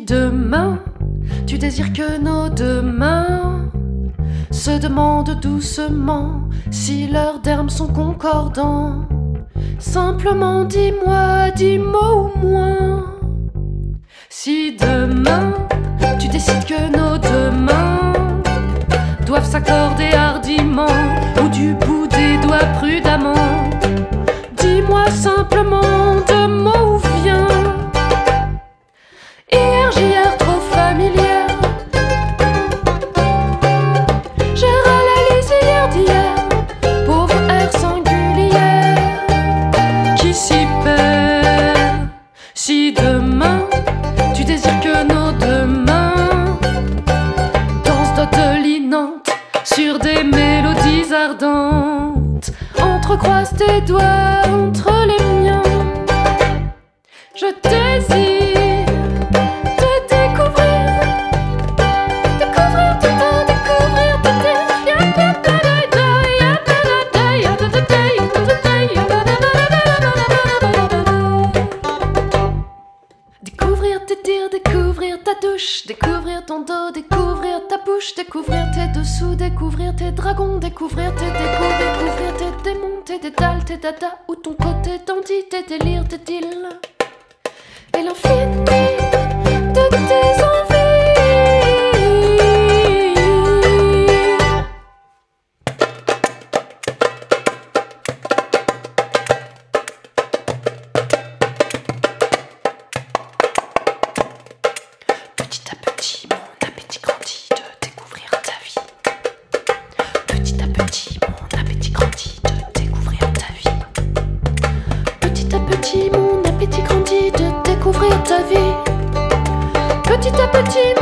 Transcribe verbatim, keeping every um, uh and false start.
demain tu désires que nos deux mains se demandent doucement si leurs termes sont concordants, simplement dis-moi dix mots ou moins. Si demain tu décides que nos deux mains doivent s'accorder hardiment ou du bout des doigts prudemment, dis-moi simplement deux mots ou viens. Hier, j'hier, trop familière, j'ai râlé les hier d'hier, pauvre air singulière qui s'y perd. Si demain tu désires que nos deux mains dansent dodelinantes sur des mélodies ardentes, entrecroise tes doigts entre les miens, je désire te découvrir, découvrir, te découvrir, te découvrir, te dire, découvrir ta douche, découvrir ton dos, découvrir ta bouche, découvrir tes dessous, découvrir tes dragons, découvrir tes décos, découvrir tes démons, tes dédales, tes dadas, ou ton côté dandy, tes délires, tes deals, et l'infini de tes envies. Petit à petit, mon appétit grandit de découvrir ta vie. Petit à petit, mon appétit grandit de découvrir ta vie. Petit à petit, mon appétit grandit de découvrir ta vie. Petit à petit,